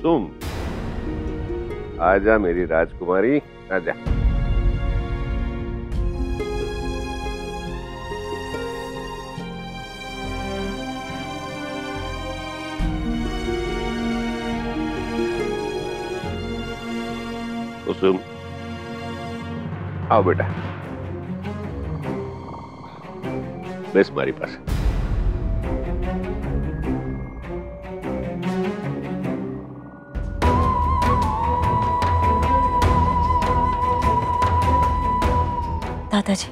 कुसुम, आजा मेरी राजकुमारी, आजा। कुसुम, आओ बेटा, बेस हमारी पास। दादाजी,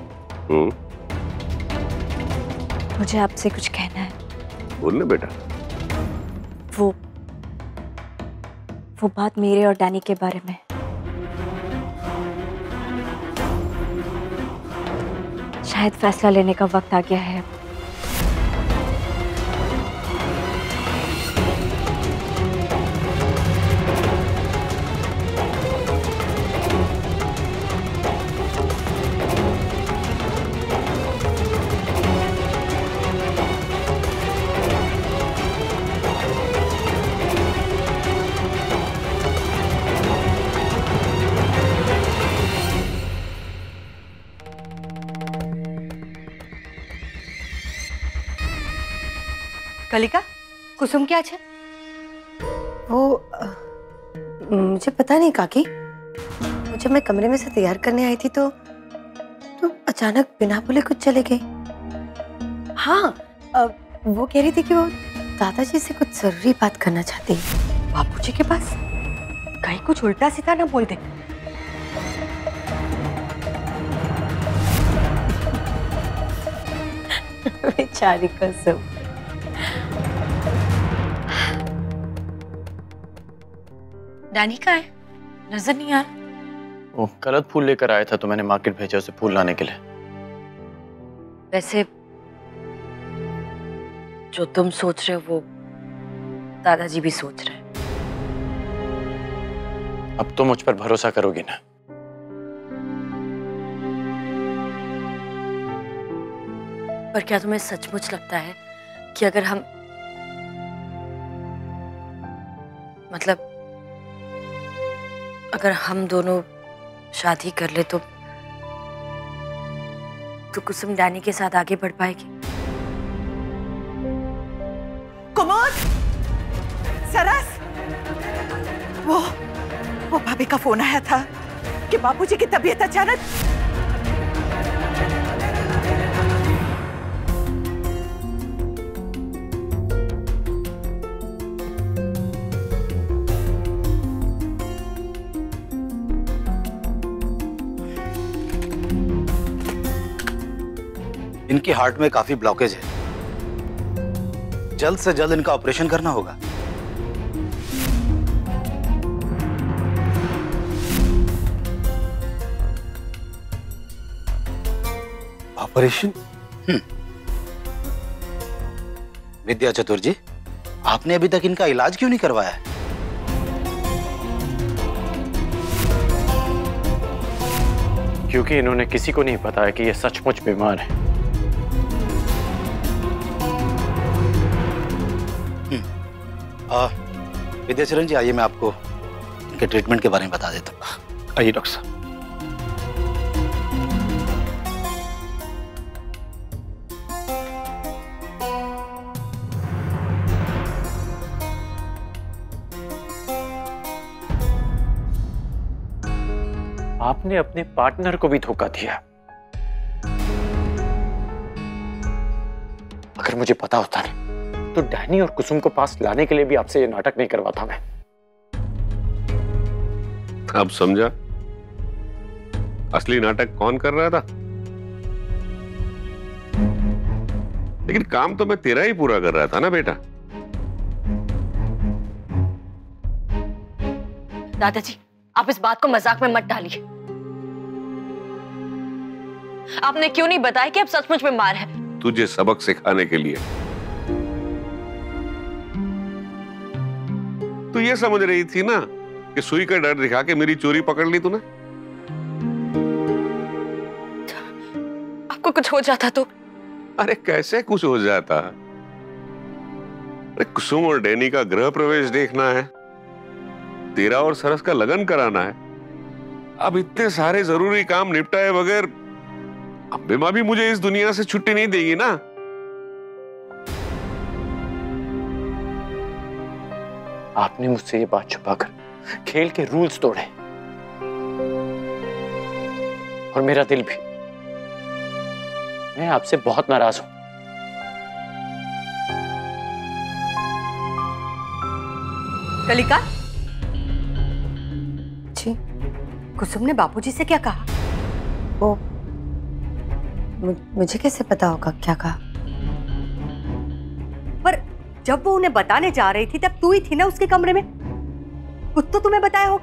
मुझे आपसे कुछ कहना है। बोलना बेटा। वो बात मेरे और डैनी के बारे में। शायद फैसला लेने का वक्त आ गया है। कलिका, कुसुम क्या है? वो मुझे पता नहीं काकी। जब मैं कमरे में से तैयार करने आई थी तो अचानक बिना बोले कुछ चले गए। हाँ, वो कह रही थी कि वो दादाजी से कुछ जरूरी बात करना चाहती है। बापूजी के पास? कहीं कुछ उल्टा सीधा ना बोल दे। बेचारी कुसुम। डैनी कहाँ है? नजर नहीं आ रहा। वो गलत फूल लेकर आया था तो मैंने मार्केट भेजा उसे फूल लाने के लिए। वैसे जो तुम सोच रहे हो वो दादाजी भी सोच रहे हैं। अब तो मुझ पर भरोसा करोगी ना? पर क्या तुम्हें सचमुच लगता है कि अगर हम अगर हम दोनों शादी कर ले तो कुसुम डैनी के साथ आगे बढ़ पाएगी? कुमुद, सरस, वो भाभी का फोन आया था कि बापूजी की तबीयत अचानक। इनकी हार्ट में काफी ब्लॉकेज है, जल्द से जल्द इनका ऑपरेशन करना होगा। ऑपरेशन? विद्या चतुर्जी, आपने अभी तक इनका इलाज क्यों नहीं करवाया है? क्योंकि इन्होंने किसी को नहीं बताया कि ये सचमुच बीमार है। विद्याचरण जी, आइए मैं आपको इनके ट्रीटमेंट के बारे में बता देता हूँ। आइए डॉक्टर साहब। आपने अपने पार्टनर को भी धोखा दिया। अगर मुझे पता होता ना तो डैनी और कुसुम को पास लाने के लिए भी आपसे ये नाटक नहीं करवाता मैं। अब समझा असली नाटक कौन कर रहा था? लेकिन काम तो मैं तेरा ही पूरा कर रहा था ना बेटा। दादाजी, आप इस बात को मजाक में मत डालिए। आपने क्यों नहीं बताया कि आप सचमुच बीमार हैं? तुझे सबक सिखाने के लिए। तू ये समझ रही थी ना कि सुई का डर दिखा के मेरी चोरी पकड़ ली तूने? आपको कुछ हो जाता तो? अरे कैसे कुछ हो जाता? अरे कुसुम और डैनी का गृह प्रवेश देखना है, तेरा और सरस का लगन कराना है। अब इतने सारे जरूरी काम निपटाए बगैर अम्बे माँ भी मुझे इस दुनिया से छुट्टी नहीं देगी ना। आपने मुझसे ये बात छुपाकर खेल के रूल्स तोड़े और मेरा दिल भी। मैं आपसे बहुत नाराज हूं। कलिका, जी कुसुम ने बापूजी से क्या कहा? वो मुझे कैसे पता होगा क्या कहा? पर जब वो उन्हें बताने जा रही थी तब तू ही थी ना उसके कमरे में। कुछ तो तुम्हें बताया होगा।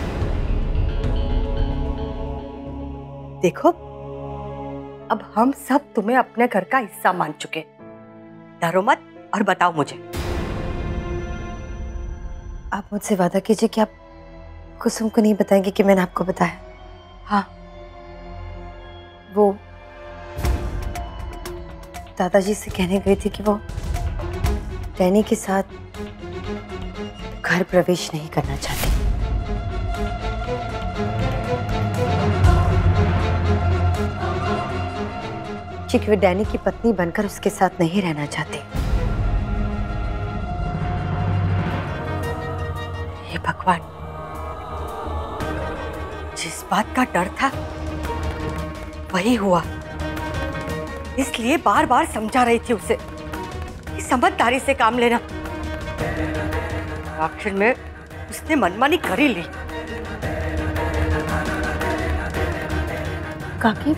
देखो, अब हम सब तुम्हें अपने घर का हिस्सा मान चुके। डरो मत और बताओ मुझे। आप मुझसे वादा कीजिए कि आप कुसुम को नहीं बताएंगे कि मैंने आपको बताया। हाँ, वो दादाजी से कहने गई थी कि वो डैनी के साथ घर प्रवेश नहीं करना चाहती। क्योंकि वो डैनी की पत्नी बनकर उसके साथ नहीं रहना चाहती। हे भगवान, जिस बात का डर था वही हुआ। इसलिए बार बार समझा रही थी उसे कि समझदारी से काम लेना। आखिर में उसने मनमानी कर ही ली। काकी,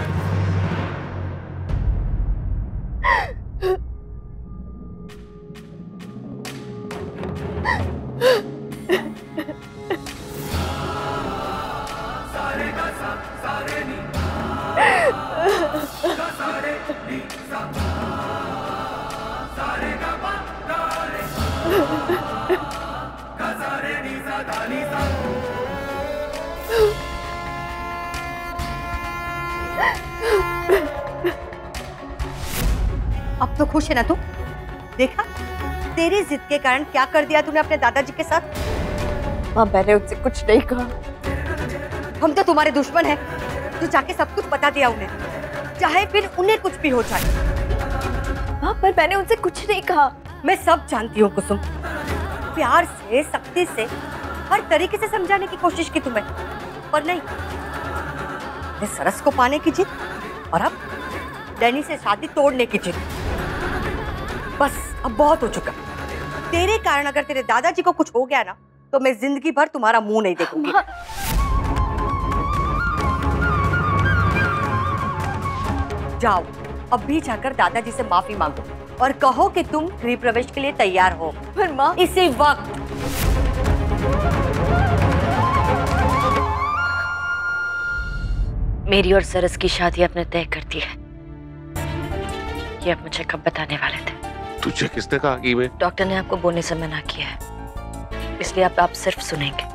अब तो खुश है ना तू? देखा, तेरी जिद के कारण क्या कर दिया तूने अपने दादाजी के साथ। माँ, मैंने उनसे कुछ नहीं कहा। हम तो तुम्हारे दुश्मन हैं। तू जाके सब कुछ बता दिया उन्हें, चाहे फिर उन्हें कुछ भी हो जाए। हाँ, पर मैंने उनसे कुछ नहीं कहा। मैं सब जानती हूँ कुसुम। प्यार से, सख्ती से, हर तरीके से समझाने की कोशिश की तुम्हें, पर नहीं। मैं सरस को पाने की जिद और अब डैनी से शादी तोड़ने की जिद। बस अब बहुत हो चुका। तेरे कारण अगर तेरे दादाजी को कुछ हो गया ना तो मैं जिंदगी भर तुम्हारा मुंह नहीं देखूंगी। जाओ, अभी जाकर दादाजी से माफी मांगो और कहो कि तुम गृह प्रवेश के लिए तैयार हो। पर माँ, इसी वक्त। मेरी और सरस की शादी आपने तय कर दी है। ये आप मुझे कब बताने वाले थे? तुझे किसने कहा कि मैं? डॉक्टर ने आपको बोलने से मना किया है, इसलिए आप सिर्फ सुनेंगे।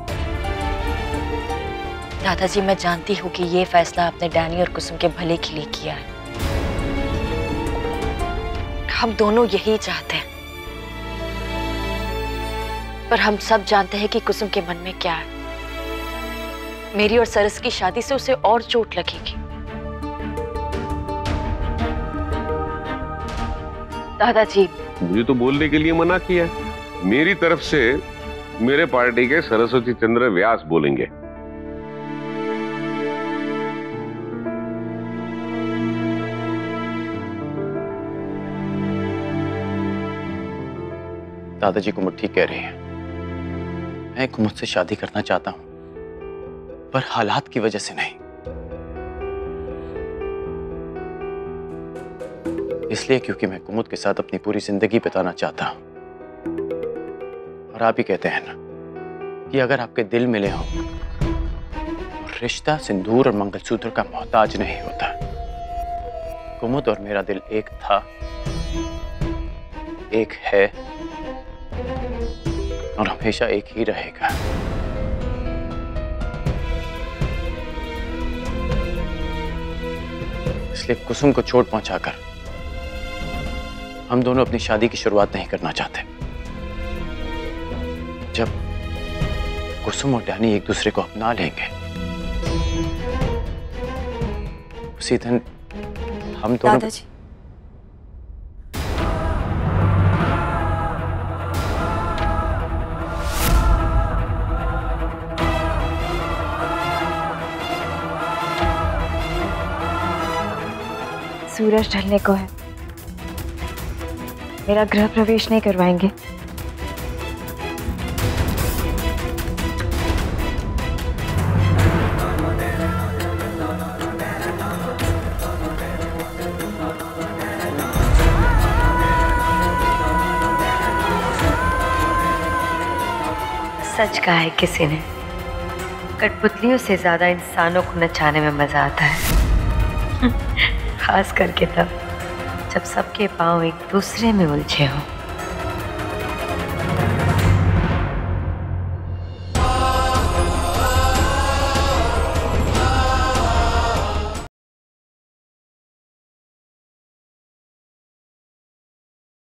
दादाजी, मैं जानती हूँ कि ये फैसला आपने डैनी और कुसुम के भले के लिए किया है। हम दोनों यही चाहते हैं, पर हम सब जानते हैं कि कुसुम के मन में क्या है। मेरी और सरस की शादी से उसे और चोट लगेगी। दादाजी, मुझे तो बोलने के लिए मना किया है। मेरी तरफ से मेरे पार्टी के सरस्वती चंद्र व्यास बोलेंगे। दादाजी कुमुद ठीक कह रही है। मैं कुमुद से शादी करना चाहता हूं, पर हालात की वजह से नहीं। इसलिए क्योंकि मैं कुमुद के साथ अपनी पूरी जिंदगी बिताना चाहता हूं। और आप ही कहते हैं ना कि अगर आपके दिल मिले हों तो रिश्ता सिंदूर और मंगलसूत्र का मोहताज नहीं होता। कुमुद और मेरा दिल एक था, एक है और हमेशा एक ही रहेगा। इसलिए कुसुम को चोट पहुंचाकर हम दोनों अपनी शादी की शुरुआत नहीं करना चाहते। कुसुम और डैनी एक दूसरे को अपना लेंगे, उसी दिन हम दोनों। दादाजी, सूरज ढलने को है, मेरा गृह प्रवेश नहीं करवाएंगे। सच कहा है किसी ने, कठपुतलियों से ज्यादा इंसानों को नचाने में मजा आता है। खास करके तब जब सबके पांव एक दूसरे में उलझे हों।